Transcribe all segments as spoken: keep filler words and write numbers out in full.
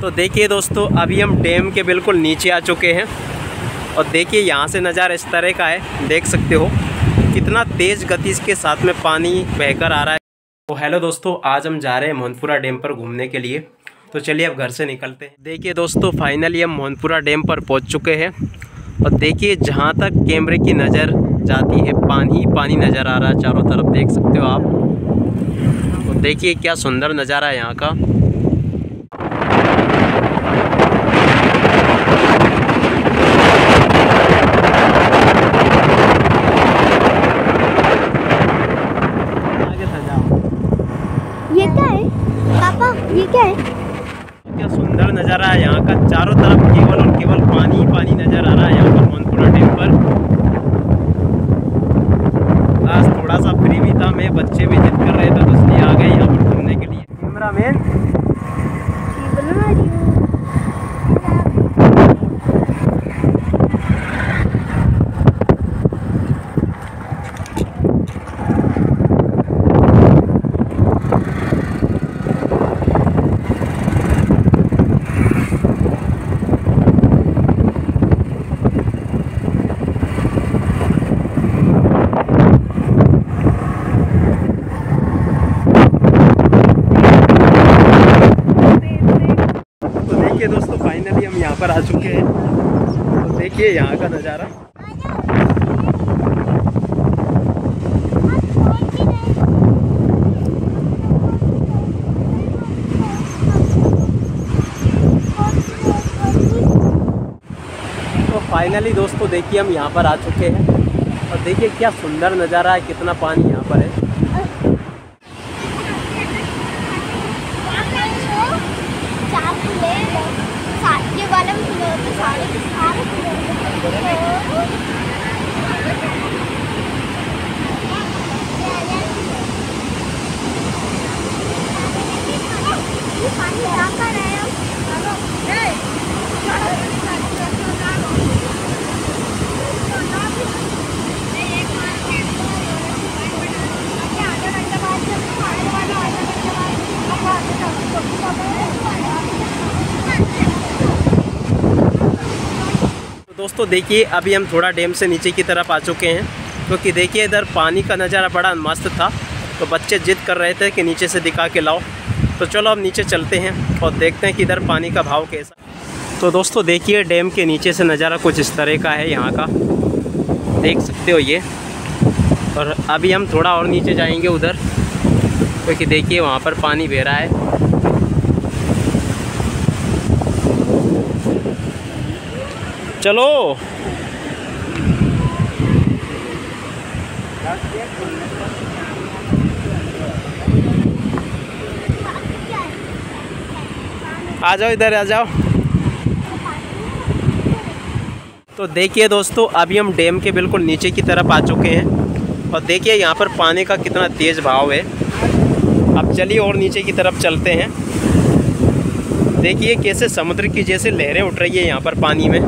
तो देखिए दोस्तों, अभी हम डैम के बिल्कुल नीचे आ चुके हैं और देखिए यहाँ से नज़ारा इस तरह का है, देख सकते हो कितना तेज़ गति के साथ में पानी बहकर आ रहा है। तो हेलो दोस्तों, आज हम जा रहे हैं मोहनपुरा डैम पर घूमने के लिए। तो चलिए अब घर से निकलते हैं। देखिए दोस्तों, फाइनली हम मोहनपुरा डैम पर पहुँच चुके हैं और देखिए जहाँ तक कैमरे की नज़र जाती है पानी ही पानी नज़र आ रहा है चारों तरफ, देख सकते हो आप। तो देखिए क्या सुंदर नज़ारा है यहाँ का। ये क्या है पापा, ये क्या है? क्या सुंदर नज़ारा है यहाँ का, चारों तरफ केवल और केवल पानी ही पानी नज़र आ रहा है यहाँ पर मोहनपुरा डैम पर। आज थोड़ा सा फ्री भी था मैं, बच्चे भी जिद कर रहे थे तो इसलिए आ गए यहाँ पर घूमने के लिए। कैमरामैन बना रही हूँ। दोस्तों फाइनली हम यहाँ पर आ चुके हैं। तो देखिए यहाँ का नज़ारा। तो फाइनली दोस्तों देखिए हम यहाँ पर आ चुके हैं और देखिए क्या सुंदर नज़ारा है, कितना पानी यहाँ पर है। दोस्तों देखिए अभी हम थोड़ा डैम से नीचे की तरफ आ चुके हैं, क्योंकि तो देखिए इधर पानी का नज़ारा बड़ा मस्त था। तो बच्चे जिद कर रहे थे कि नीचे से दिखा के लाओ। तो चलो अब नीचे चलते हैं और देखते हैं कि इधर पानी का भाव कैसा। तो दोस्तों देखिए डैम के नीचे से नज़ारा कुछ इस तरह का है यहाँ का, देख सकते हो ये। और अभी हम थोड़ा और नीचे जाएंगे उधर, क्योंकि देखिए वहाँ पर पानी बह रहा है। चलो आ जाओ, इधर आ जाओ। तो देखिए दोस्तों अभी हम डैम के बिल्कुल नीचे की तरफ आ चुके हैं और देखिए यहाँ पर पानी का कितना तेज़ भाव है। अब चलिए और नीचे की तरफ चलते हैं। देखिए कैसे समुद्र की जैसे लहरें उठ रही है यहाँ पर पानी में।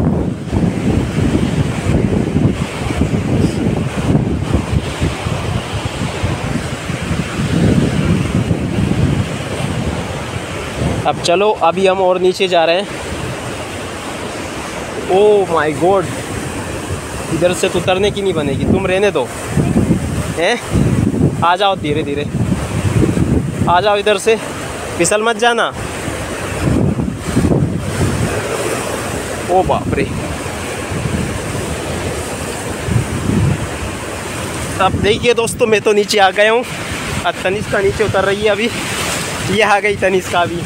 अब चलो अभी हम और नीचे जा रहे हैं। ओह माय गॉड, इधर से तो उतरने की नहीं बनेगी, तुम रहने दो हैं। आ जाओ धीरे धीरे, आ जाओ इधर से, फिसल मत जाना। ओ बाप रे। अब देखिए दोस्तों मैं तो नीचे आ गया हूँ और तनिष्का नीचे उतर रही है। अभी ये आ गई तनिष्का भी।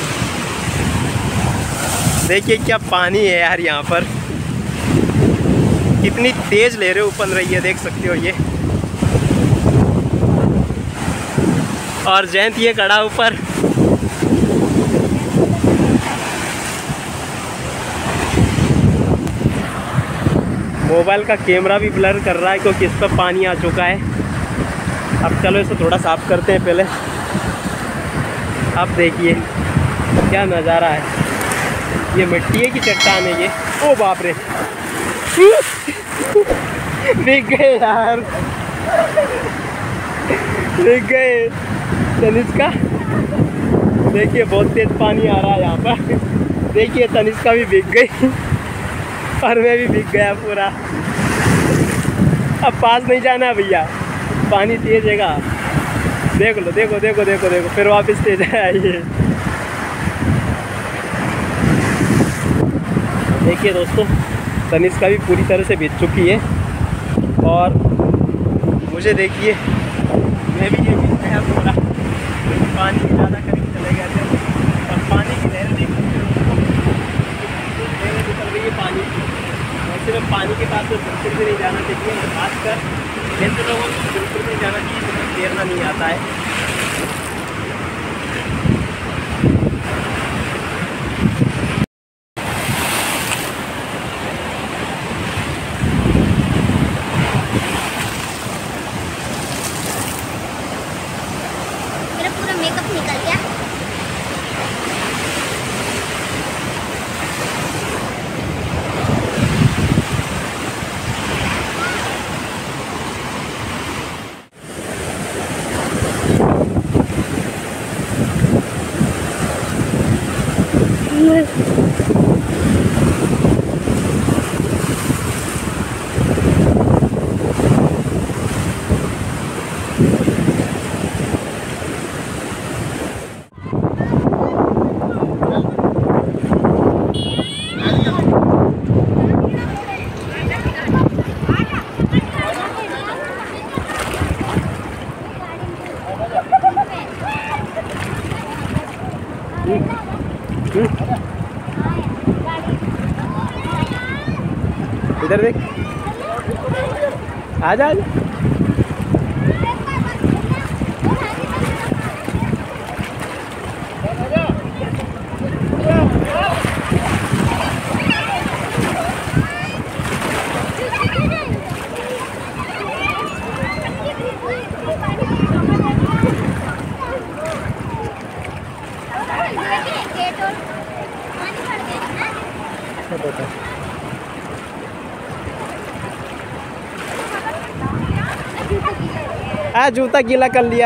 देखिए क्या पानी है यार यहाँ पर, कितनी तेज़ लहरें उफल रही है, देख सकते हो ये। और जयंत ये खड़ा ऊपर। मोबाइल का कैमरा भी ब्लर कर रहा है क्योंकि इस पर पानी आ चुका है। अब चलो इसे थोड़ा साफ करते हैं पहले। अब देखिए क्या नज़ारा है, ये मिट्टी है कि चट्टान है ये। ओ बाप रे, दिख गए यार, दिख गए तनिष्का। देखिए बहुत तेज पानी आ रहा है यहाँ पर। देखिए तनिष्का भी भीग गई और मैं भी भीग गया पूरा। अब पास नहीं जाना भैया, पानी तेज हैगा। देख लो, देखो देखो देखो देखो, फिर वापस तेज आइए। देखिए दोस्तों, तनिष्का भी पूरी तरह से भीग चुकी है और मुझे देखिए मैं भी ये भीग गया पूरा। पानी की ज़्यादा करीब चले गए थे और पानी की लहर देख सकते हो, लहरें निकल रही है पानी की। वैसे में पानी के पास तो बिल्कुल भी नहीं जाना चाहिए, खासकर जैसे लोगों को बिल्कुल नहीं जाना चाहिए जिन्हें तैरना नहीं आता है। मेरा पूरा मेकअप निकल गया। इधर देख, आ जा। आ जूता गीला कर लिया।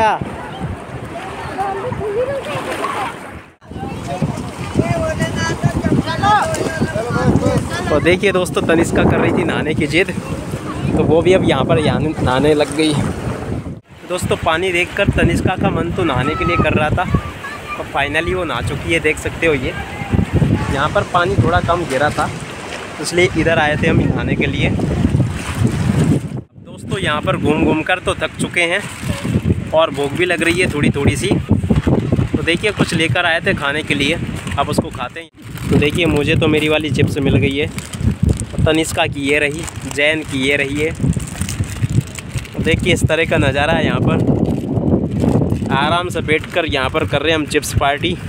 तो देखिए दोस्तों, तनिष्का कर रही थी नहाने की जिद, तो वो भी अब यहाँ पर नहाने लग गई। दोस्तों पानी देखकर तनिष्का का मन तो नहाने के लिए कर रहा था और फाइनली वो नहा चुकी है। देख सकते हो, ये यहाँ पर पानी थोड़ा कम गिरा था, इसलिए इधर आए थे हम नहाने के लिए। दोस्तों यहाँ पर घूम घूम कर तो थक चुके हैं और भूख भी लग रही है थोड़ी थोड़ी सी। तो देखिए कुछ लेकर आए थे खाने के लिए, अब उसको खाते हैं। तो देखिए मुझे तो मेरी वाली चिप्स मिल गई है, तनिष्का की ये रही, जैन की ये रही है। तो देखिए इस तरह का नज़ारा है यहाँ पर। आराम से बैठकर यहाँ पर कर रहे हैं हम चिप्स पार्टी।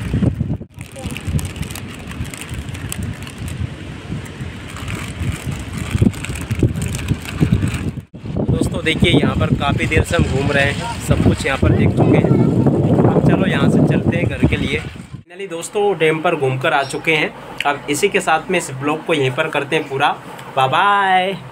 दोस्तों देखिए यहाँ पर काफ़ी देर से हम घूम रहे हैं, सब कुछ यहाँ पर देख चुके हैं। अब चलो यहाँ से चलते हैं घर के लिए। फाइनली दोस्तों डैम पर घूमकर आ चुके हैं। अब इसी के साथ में इस ब्लॉग को यहीं पर करते हैं पूरा। Bye bye.